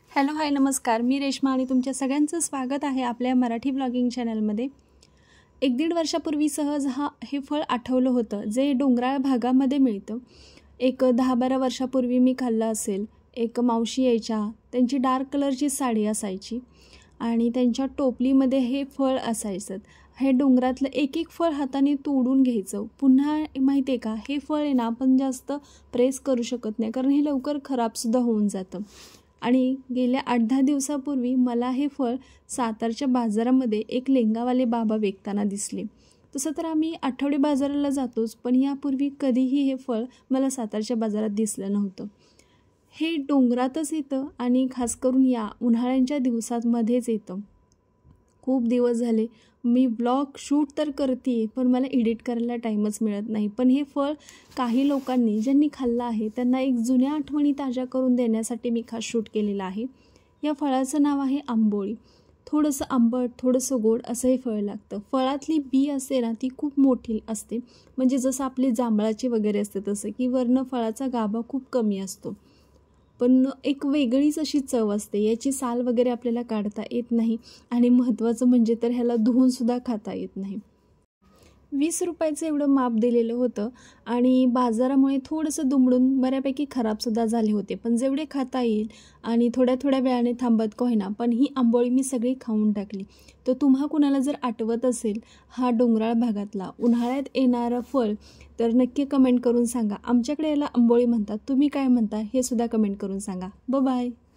Hello hi नमस्कार, मी रेश्मा आणि तुमच्या सगळ्यांचं स्वागत आहे आपल्या मराठी ब्लॉगिंग चॅनलमध्ये। 1-1.5 वर्षापूर्वी सहज हे फळ आठवलं होतं, जे डोंगराळ भागामध्ये मिळतं। 10-12 वर्षापूर्वी मी खाल्लं असेल। एक मावशी यायच्या, त्यांची डार्क कलरची साडी असायची आणि त्यांच्या टोपलीमध्ये हे फळ असायचं। हे डोंगरातलं एक फळ हाताने तोडून घ्यायचं। पुन्हा माहिती आहे का, हे फळ आहे ना आपण जास्त प्रेस करू शकत नाही, कारण हे लवकर खराबसुद्धा होऊन जातं। आणि गेल्या 8-10 दिवसापूर्वी मला हे फळ सातारच्या बाजारामध्ये एक लेंगावाले बाबा विकताना दिसले। तसं तर आम्ही आठवडे बाजाराला जातोच, पण यापूर्वी कधीही हे फळ मला सातारच्या बाजारात दिसलं नव्हतं। हे डोंगरातच येतं आणि खास करून या उन्हाळ्याच्या दिवसांमध्येच येतं। खूप दिवस झाले मी ब्लॉग शूट तर करते, पण मला एडिट करायला टाईमच मिळत नाही। पण हे फळ काही लोकांनी ज्यांनी खाल्लं आहे त्यांना एक जुन्या आठवणी ताज्या करून देण्यासाठी मी खास शूट केलेलं आहे। या फळाचं नाव आहे आंबोळी। थोडंसं आंबट, थोडंसं गोड असं हे फळ लागतं। फळातली बी असते ना ती खूप मोठी असते, म्हणजे जसं आपले जांभळाचे वगैरे असते तसं, की वरनं फळाचा गाभा खूप कमी असतो, पण एक वेगळीच अशी चव असते। याची साल वगैरे आपल्याला काढता येत नाही आणि महत्त्वाचं म्हणजे तर ह्याला धुवूनसुद्धा खाता येत नाही। 20 रुपयाचं एवढं माप दिलेलं होतं आणि बाजारामुळे थोडंसं दुमडून बऱ्यापैकी खराबसुद्धा झाले होते, पण जेवढे खाता येईल आणि थोड्या वेळाने थांबत का होईना, पण ही आंबोळी मी सगळी खाऊन टाकली। तर तुम्हा कुणाला जर आठवत असेल हा डोंगराळ भागातला उन्हाळ्यात येणारं फळ, तर नक्की कमेंट करून सांगा। आमच्याकडे याला आंबोळी म्हणतात, तुम्ही काय म्हणता हे सुद्धा कमेंट करून सांगा। Bye bye.